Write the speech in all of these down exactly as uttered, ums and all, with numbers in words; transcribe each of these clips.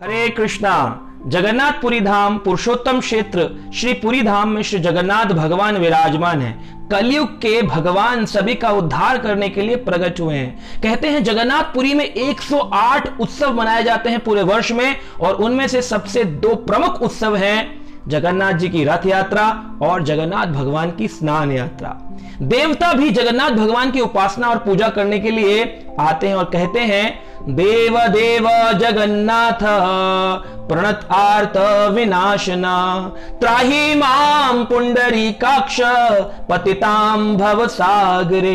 हरे कृष्णा। जगन्नाथपुरी धाम पुरुषोत्तम क्षेत्र श्री पुरी धाम में श्री जगन्नाथ भगवान विराजमान है। कलयुग के भगवान सभी का उद्धार करने के लिए प्रकट हुए हैं। कहते हैं जगन्नाथपुरी में एक सौ आठ उत्सव मनाए जाते हैं पूरे वर्ष में, और उनमें से सबसे दो प्रमुख उत्सव हैं जगन्नाथ जी की रथ यात्रा और जगन्नाथ भगवान की स्नान यात्रा। देवता भी जगन्नाथ भगवान की उपासना और पूजा करने के लिए आते हैं और कहते हैं देव देव जगन्नाथ प्रणत आर्त विनाशना त्राहि माम पुंडरीकाक्ष पतिताम भव सागरे।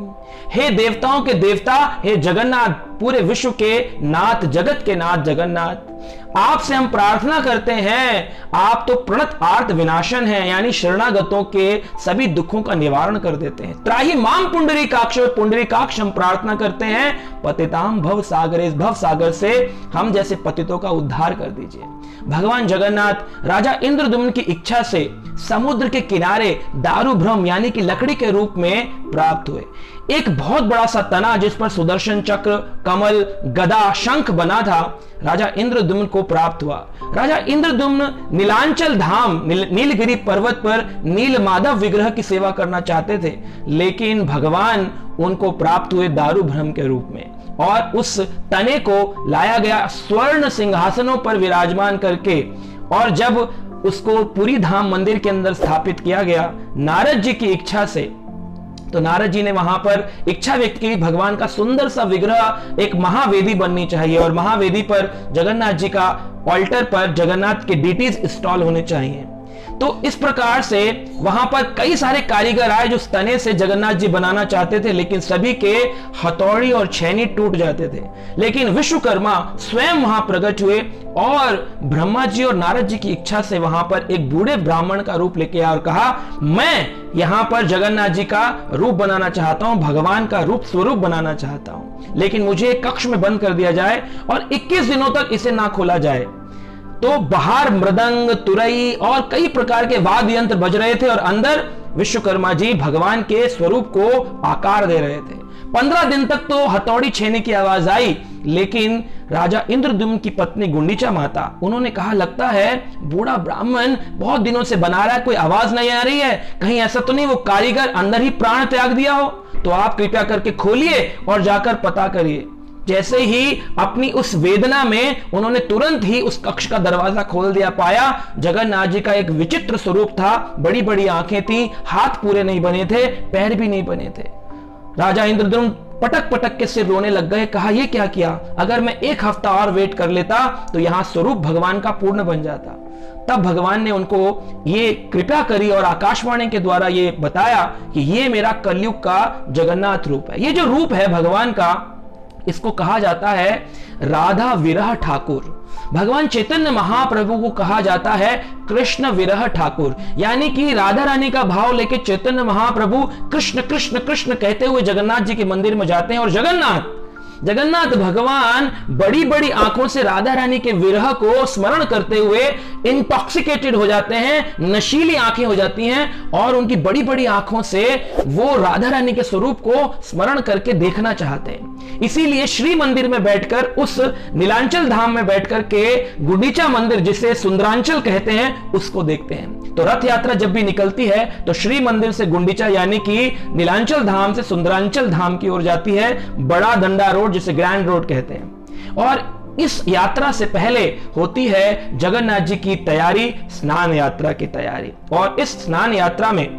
हे देवताओं के देवता, हे जगन्नाथ, पूरे विश्व के नाथ, जगत के नाथ जगन्नाथ, आपसे हम प्रार्थना करते हैं, आप तो प्रणत आर्त विनाशन हैं, यानी शरणागतों के सभी दुखों का निवारण कर देते हैं। त्राहि माम पुंडरीकाक्ष, पुंडरीकाक्ष हम प्रार्थना करते हैं, पतिताम भव सागरे, इस भव सागर से हम जैसे पतितों का उद्धार कर दीजिए। भगवान जगन्नाथ राजा इंद्रद्युम्न की इच्छा से समुद्र के किनारे दारुभ्रम यानी कि लकड़ी के रूप में प्राप्त हुए। एक बहुत बड़ा सा तना जिस पर सुदर्शन चक्र, कमल, गदा, शंख बना था, राजा इंद्रद्युम्न को प्राप्त हुआ। राजा इंद्रद्युम्न नीलांचल धाम नील, नीलगिरी पर्वत पर नील माधव विग्रह की सेवा करना चाहते थे, लेकिन भगवान उनको प्राप्त हुए दारुभ्रम के रूप में, और उस तने को लाया गया स्वर्ण सिंहासनों पर विराजमान करके, और जब उसको पुरी धाम मंदिर के अंदर स्थापित किया गया नारद जी की इच्छा से, तो नारद जी ने वहां पर इच्छा व्यक्त की भगवान का सुंदर सा विग्रह, एक महावेदी बननी चाहिए, और महावेदी पर जगन्नाथ जी का ऑल्टर पर जगन्नाथ के डीटीज इंस्टॉल होने चाहिए। तो इस प्रकार से वहां पर कई सारे कारीगर आए जो तने से जगन्नाथ जी बनाना चाहते थे, लेकिन सभी के हथौड़ी और छैनी टूट जाते थे। लेकिन विश्वकर्मा स्वयं वहां प्रकट हुए और ब्रह्मा जी और नारद जी की इच्छा से वहां पर एक बूढ़े ब्राह्मण का रूप लेके आया और कहा, मैं यहां पर जगन्नाथ जी का रूप बनाना चाहता हूं, भगवान का रूप स्वरूप बनाना चाहता हूं, लेकिन मुझे एक कक्ष में बंद कर दिया जाए और इक्कीस दिनों तक इसे ना खोला जाए। तो बाहर मृदंग, तुरई और कई प्रकार के वाद्य यंत्र बज रहे थे और अंदर विश्वकर्मा जी भगवान के स्वरूप को आकार दे रहे थे। पंद्रह दिन तक तो हथौड़ी छेने की आवाज आई, लेकिन राजा इंद्रद्युम्न की पत्नी गुंडीचा माता, उन्होंने कहा, लगता है बूढ़ा ब्राह्मण बहुत दिनों से बना रहा है, कोई आवाज नहीं आ रही है, कहीं ऐसा तो नहीं वो कारीगर अंदर ही प्राण त्याग दिया हो, तो आप कृपया करके खोलिए और जाकर पता करिए। जैसे ही अपनी उस वेदना में उन्होंने तुरंत ही उस कक्ष का दरवाजा खोल दिया, पाया जगन्नाथ जी का एक विचित्र स्वरूप था, बड़ी बड़ी आंखें थी, हाथ पूरे नहीं बने थे, पैर भी नहीं बने थे। राजा इंद्रद्युम्न पटक पटक के सिर रोने लग गए, कहा ये क्या किया, अगर मैं एक हफ्ता और वेट कर लेता तो यहां स्वरूप भगवान का पूर्ण बन जाता। तब भगवान ने उनको ये कृपा करी और आकाशवाणी के द्वारा ये बताया कि ये मेरा कलयुग का जगन्नाथ रूप है। ये जो रूप है भगवान का, इसको कहा जाता है राधा विरह ठाकुर। भगवान चैतन्य महाप्रभु को कहा जाता है कृष्ण विरह ठाकुर, यानी कि राधा रानी का भाव लेके चैतन्य महाप्रभु कृष्ण कृष्ण कृष्ण कहते हुए जगन्नाथ जी के मंदिर में जाते हैं, और जगन्नाथ जगन्नाथ भगवान बड़ी बड़ी आंखों से राधा रानी के विरह को स्मरण करते हुए इंटॉक्सिकेटेड हो जाते हैं, नशीली आंखें हो जाती हैं, और उनकी बड़ी बड़ी आंखों से वो राधा रानी के स्वरूप को स्मरण करके देखना चाहते हैं। इसीलिए श्री मंदिर में बैठकर, उस नीलांचल धाम में बैठकर के गुंडीचा मंदिर जिसे सुंदरांचल कहते हैं, उसको देखते हैं। तो रथ यात्रा जब भी निकलती है तो श्री मंदिर से गुंडीचा यानी कि नीलांचल धाम से सुंदरांचल धाम की ओर जाती है, बड़ा दंडा रोड जिसे ग्रैंड रोड कहते हैं। और इस यात्रा से पहले होती है जगन्नाथ जी की तैयारी, स्नान यात्रा की तैयारी। और इस स्नान यात्रा में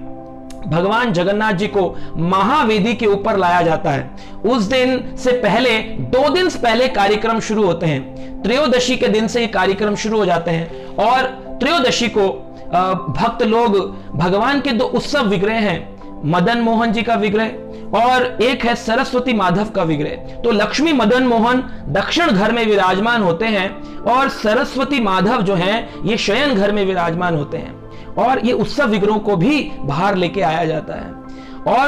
भगवान जगन्नाथ जी को महावेदी के ऊपर लाया जाता है। उस दिन से पहले, दो दिन से पहले कार्यक्रम शुरू होते हैं। त्रयोदशी के दिन से ये कार्यक्रम शुरू हो जाते हैं, और त्रयोदशी को भक्त लोग भगवान के दो उत्सव विग्रह हैं, मदन मोहन जी का विग्रह और एक है सरस्वती माधव का विग्रह। तो लक्ष्मी मदन मोहन दक्षिण घर में विराजमान होते हैं, और सरस्वती माधव जो हैं ये शयन घर में विराजमान होते हैं, और ये उत्सव विग्रहों को भी बाहर लेके आया जाता है। और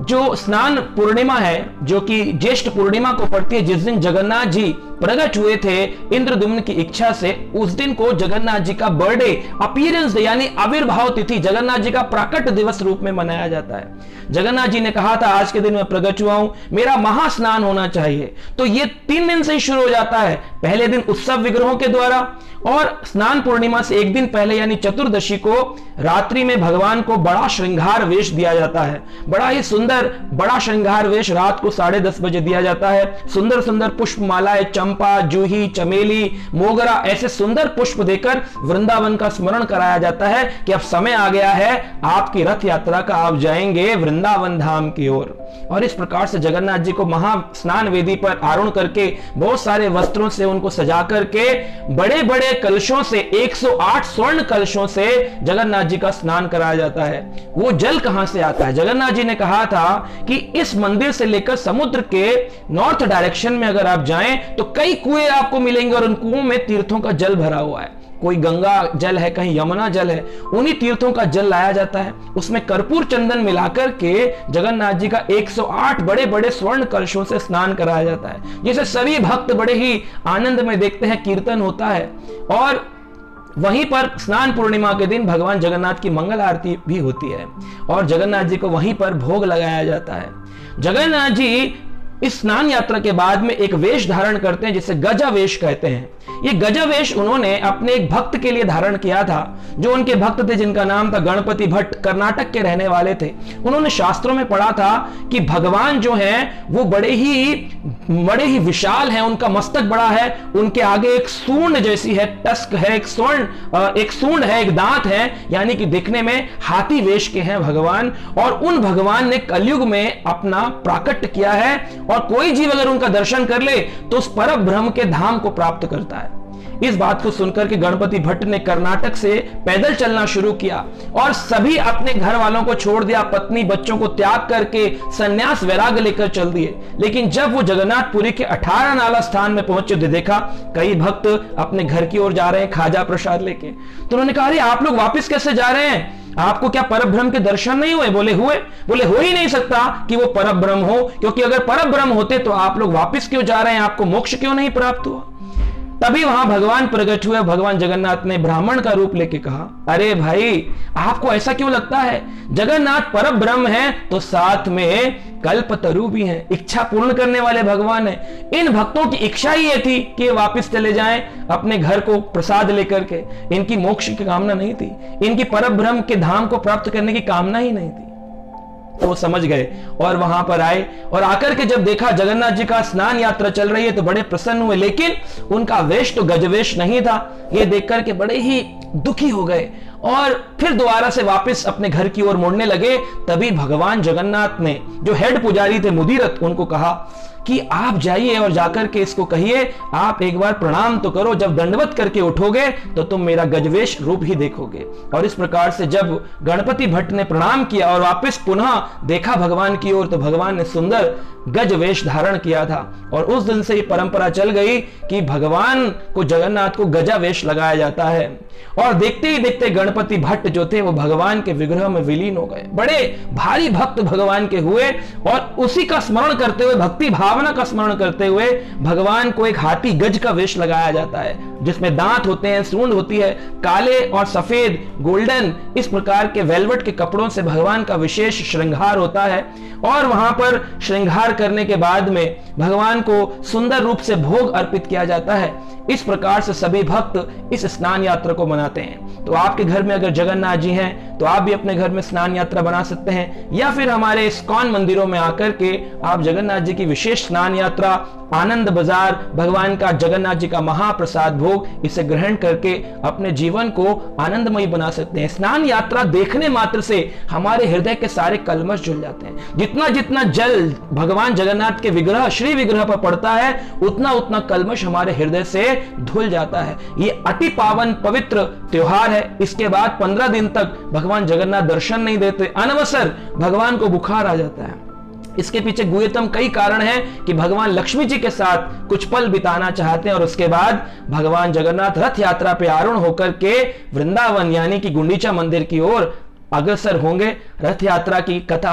जो स्नान पूर्णिमा है, जो कि ज्येष्ठ पूर्णिमा को पड़ती है, जिस दिन जगन्नाथ जी प्रकट हुए थे इंद्रद्युम्न की इच्छा से, उस दिन को जगन्नाथ जी का बर्थडे अपीयरेंस डे यानी आविर्भाव तिथि, जगन्नाथ जी का प्राकट दिवस रूप में मनाया जाता है। जगन्नाथ जी ने कहा था आज के दिन मैं प्रकट हुआ हूं, मेरा महास्नान होना चाहिए। तो ये तीन दिन से ही शुरू हो जाता है। पहले दिन उत्सव विग्रहों के द्वारा, और स्नान पूर्णिमा से एक दिन पहले यानी चतुर्दशी को रात्रि में भगवान को बड़ा श्रृंगार वेश दिया जाता है। बड़ा ही सुंदर बड़ा श्रृंगार वेश रात को साढ़े दस बजे दिया जाता है। सुंदर सुंदर पुष्प मालाएं, चंपा, जूही, चमेली, मोगरा, ऐसे सुंदर पुष्प देकर वृंदावन का स्मरण कराया जाता है कि अब समय आ गया है आपकी रथ यात्रा का, आप जाएंगे वृंदावन धाम की ओर। और इस प्रकार से जगन्नाथ जी को महा स्नान वेदी पर आरूढ़ करके बहुत सारे वस्त्रों से उनको सजा करके बड़े बड़े कलशों से, एक सौ आठ स्वर्ण कलशों से जगन्नाथ जी का स्नान कराया जाता है। वो जल कहां से आता है? जगन्नाथ जी ने कहा था कि इस मंदिर से लेकर समुद्र के नॉर्थ डायरेक्शन में अगर आप जाएं तो कई कुएं आपको मिलेंगे और उन कुओं में तीर्थों का जल भरा हुआ है। कोई गंगा जल है, कहीं यमुना जल है, उन्हीं तीर्थों का जल लाया जाता है। उसमें कर्पूर चंदन मिलाकर के जगन्नाथ जी का एक सौ आठ बड़े बड़े स्वर्ण कलशों से स्नान कराया जाता है, जिसे सभी भक्त बड़े ही आनंद में देखते हैं। कीर्तन होता है और वहीं पर स्नान पूर्णिमा के दिन भगवान जगन्नाथ की मंगल आरती भी होती है और जगन्नाथ जी को वहीं पर भोग लगाया जाता है। जगन्नाथ जी इस स्नान यात्रा के बाद में एक वेश धारण करते हैं जिसे गजा वेश कहते हैं। ये गजा वेश उन्होंने अपने एक भक्त के लिए धारण किया था, जो उनके भक्त थे जिनका नाम था गणपति भट्ट, कर्नाटक के रहने वाले थे। उन्होंने शास्त्रों में पढ़ा था कि भगवान जो हैं वो बड़े ही बड़े ही विशाल हैं, उनका मस्तक बड़ा है, उनके आगे एक सूंड जैसी है, टस्क है, एक स्वर्ण एक सूंड है, एक दांत है, यानी कि दिखने में हाथी वेश के हैं भगवान। और उन भगवान ने कलयुग में अपना प्राकट्य किया है और कोई जीव अगर उनका दर्शन कर ले तो उस परम ब्रह्म के धाम को प्राप्त करता है। इस बात को सुनकर के गणपति भट्ट ने कर्नाटक से पैदल चलना शुरू किया और सभी अपने घर वालों को छोड़ दिया, पत्नी बच्चों को त्याग करके सन्यास वैराग्य लेकर चल दिए। लेकिन जब वो जगन्नाथपुरी के अठारह नाला स्थान में पहुंचे तो देखा कई भक्त अपने घर की ओर जा रहे हैं खाजा प्रसाद लेके। तो उन्होंने कहा, अरे आप लोग वापिस कैसे जा रहे हैं? आपको क्या परब्रह्म के दर्शन नहीं हुए? बोले हुए। बोले हो ही नहीं सकता कि वो परब्रह्म हो, क्योंकि अगर परब्रह्म होते तो आप लोग वापिस क्यों जा रहे हैं? आपको मोक्ष क्यों नहीं प्राप्त हुआ? तभी वहां भगवान प्रकट हुए। भगवान जगन्नाथ ने ब्राह्मण का रूप लेके कहा, अरे भाई आपको ऐसा क्यों लगता है? जगन्नाथ परम ब्रह्म है तो साथ में कल्पतरु भी हैं, इच्छा पूर्ण करने वाले भगवान हैं। इन भक्तों की इच्छा ही ये थी कि वापस चले जाएं अपने घर को प्रसाद लेकर के। इनकी मोक्ष की कामना नहीं थी, इनकी परम ब्रह्म के धाम को प्राप्त करने की कामना ही नहीं थी। तो वो समझ गए और वहां पर आए और आकर के जब देखा जगन्नाथ जी का स्नान यात्रा चल रही है तो बड़े प्रसन्न हुए, लेकिन उनका वेश तो गजवेश नहीं था। ये देखकर के बड़े ही दुखी हो गए और फिर दोबारा से वापस अपने घर की ओर मुड़ने लगे। तभी भगवान जगन्नाथ ने, जो हेड पुजारी थे मुदीरथ, उनको कहा कि आप जाइए और जाकर के इसको कहिए आप एक बार प्रणाम तो करो, जब दंडवत करके उठोगे तो तुम मेरा गजवेश रूप ही देखोगे। और इस प्रकार से जब गणपति भट्ट ने प्रणाम किया और वापस पुनः देखा भगवान की ओर तो भगवान ने सुंदर गजवेश धारण किया था। और उस दिन से ये परंपरा चल गई कि भगवान को, जगन्नाथ को गजावेश लगाया जाता है। और देखते ही देखते गणपति भट्ट जो थे वो भगवान के विग्रह में विलीन हो गए, बड़े भारी भक्त भगवान के हुए। और उसी का स्मरण करते हुए, भक्ति भावना का स्मरण करते हुए भगवान को एक हाथी गज का वेश लगाया जाता है, जिसमें दांत होते हैं, सूंड होती है, काले और सफेद गोल्डन इस प्रकार के वेलवेट के कपड़ों से भगवान का विशेष श्रृंगार होता है। और वहां पर श्रृंगार करने के बाद में भगवान को सुंदर रूप से भोग अर्पित किया जाता है। इस प्रकार से सभी भक्त इस स्नान यात्रा को मनाते हैं। तो आपके घर में अगर जगन्नाथ जी हैं तो आप भी अपने घर में स्नान यात्रा बना सकते हैं, या फिर हमारे इस्कॉन मंदिरों में आकर के आप जगन्नाथ जी की विशेष स्नान यात्रा, आनंद बाजार, भगवान का जगन्नाथ जी का महाप्रसाद भोग, इसे ग्रहण करके अपने जीवन को आनंदमयी बना सकते हैं। स्नान यात्रा देखने मात्र से हमारे हृदय के सारे कलमश जुल जाते हैं। जितना जितना जल भगवान जगन्नाथ के विग्रह, श्री विग्रह पर पड़ता है, उतना उतना कलमश हमारे हृदय से धुल जाता है। ये अति पावन पवित्र त्योहार है। इसके बाद पंद्रह दिन तक भगवान जगन्नाथ दर्शन नहीं देते, अनवसर भगवान को बुखार आ जाता है। इसके पीछे गुह्यतम कई कारण हैं कि भगवान लक्ष्मी जी के साथ कुछ पल बिताना चाहते हैं और उसके बाद भगवान जगन्नाथ रथ यात्रा पे आरूढ़ होकर के वृंदावन यानी कि गुंडीचा मंदिर की ओर अग्रसर होंगे। रथ यात्रा की कथा हम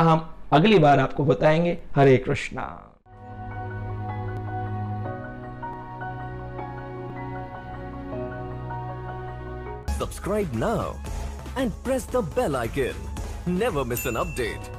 अगली बार आपको बताएंगे। हरे Krishna. Subscribe now and press the bell icon. Never miss an update.